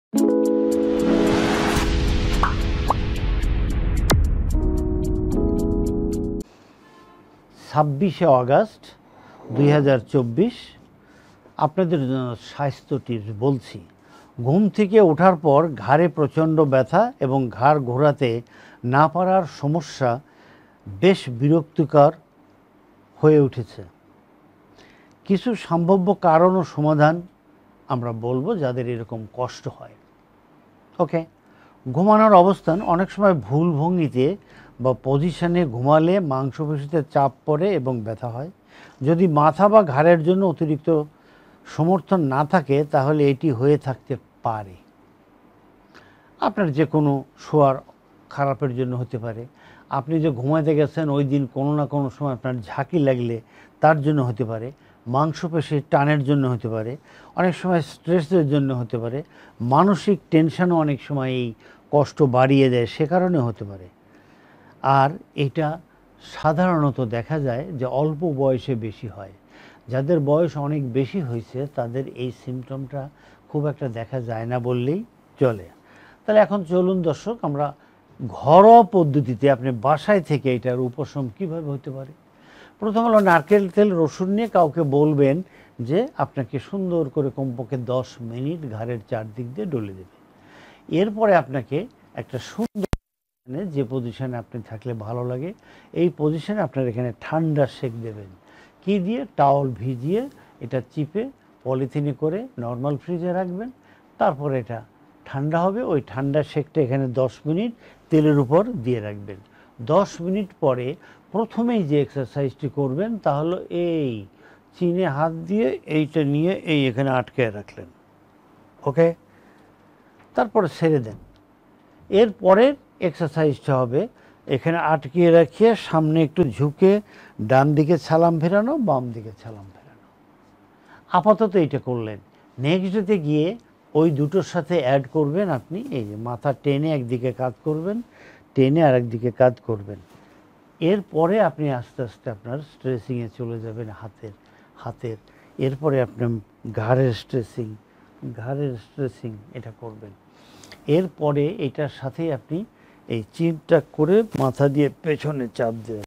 ছাব্বিশে অগাস্ট 2024 আপনাদের জন্য স্বাস্থ্য টিপস বলছি। ঘুম থেকে ওঠার পর ঘাড়ে প্রচণ্ড ব্যথা এবং ঘাড় ঘোরাতে না পারার সমস্যা বেশ বিরক্তিকর হয়ে উঠেছে। কিছু সম্ভাব্য কারণ ও সমাধান আমরা বলবো যাদের এরকম কষ্ট হয়। ওকে, ঘুমানোর অবস্থান অনেক সময় ভুল ভঙ্গিতে বা পজিশনে ঘুমালে মাংসপেশিতে চাপ পড়ে এবং ব্যথা হয়। যদি মাথা বা ঘাড়ের জন্য অতিরিক্ত সমর্থন না থাকে তাহলে এটি হয়ে থাকতে পারে। আপনার যে কোনো শোয়ার খারাপের জন্য হতে পারে, আপনি যে ঘুমাতে গেছেন ওই দিন কোনো না কোনো সময় আপনার ঝাঁকি লাগলে তার জন্য হতে পারে, মাংসপেশির টানের জন্য হতে পারে, অনেক সময় স্ট্রেসের জন্য হতে পারে, মানসিক টেনশনও অনেক সময় এই কষ্ট বাড়িয়ে দেয় সে কারণে হতে পারে। আর এটা সাধারণত দেখা যায় যে অল্প বয়সে বেশি হয়। যাদের বয়স অনেক বেশি হয়েছে তাদের এই সিমটমটা খুব একটা দেখা যায় না বললেই চলে। তাহলে এখন চলুন দর্শক, আমরা ঘরোয়া পদ্ধতিতে আপনি বাসায় থেকে এটার উপশম কীভাবে হতে পারে। প্রথম হলো নারকেল তেল রসুন নিয়ে কাউকে বলবেন যে আপনাকে সুন্দর করে কমপক্ষে 10 মিনিট ঘাড়ের চারদিক দিয়ে ডলে দেবে। এরপরে আপনাকে একটা সুন্দর যে পজিশনে আপনি থাকলে ভালো লাগে এই পজিশনে আপনার এখানে ঠান্ডা সেক দেবেন। কি দিয়ে? টাওয়াল ভিজিয়ে এটা চিপে পলিথিনে করে নর্মাল ফ্রিজে রাখবেন। তারপরে এটা ঠান্ডা হবে, ওই ঠান্ডা সেকটা এখানে 10 মিনিট তেলের উপর দিয়ে রাখবেন। 10 মিনিট পরে প্রথমেই যে এক্সারসাইজটি করবেন তা হলো এই চিনে হাত দিয়ে এইটা নিয়ে এই এখানে আটকে রাখলেন। ওকে, তারপরে ছেড়ে দেন। এরপরের এক্সারসাইজটা হবে এখানে আটকিয়ে রাখিয়ে সামনে একটু ঝুঁকে ডান দিকে ছালাম ফেরানো, বাম দিকে ছালাম ফেরানো। আপাতত এটা করলেন। নেক্সট ডেতে গিয়ে ওই দুটোর সাথে অ্যাড করবেন আপনি এই যে মাথা টেনে একদিকে কাত করবেন, টেনে আর একদিকে কাত করবেন। এরপরে আপনি আস্তে আস্তে আপনার স্ট্রেচিংয়ে চলে যাবেন হাতের। এরপরে আপনার ঘাড়ের স্ট্রেচিং এটা করবেন। এরপরে এটার সাথে আপনি এই চিনটা করে মাথা দিয়ে পেছনে চাপ দেবেন।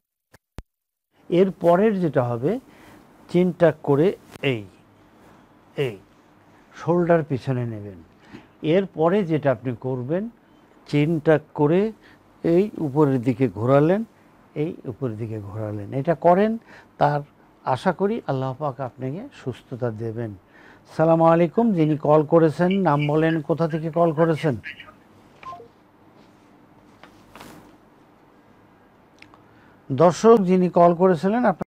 এরপরের যেটা হবে চিনটা করে এই শোল্ডার পিছনে নেবেন। এরপরে যেটা আপনি করবেন চিনটা করে এই উপরের দিকে ঘোরালেন, এটা করেন। তার আশা করি আল্লাহ পাক আপনাকে সুস্থতা দেবেন। সালামু আলাইকুম। যিনি কল করেছেন নাম বলেন, কোথা থেকে কল করেছেন? দর্শক যিনি কল করেছিলেন আপনার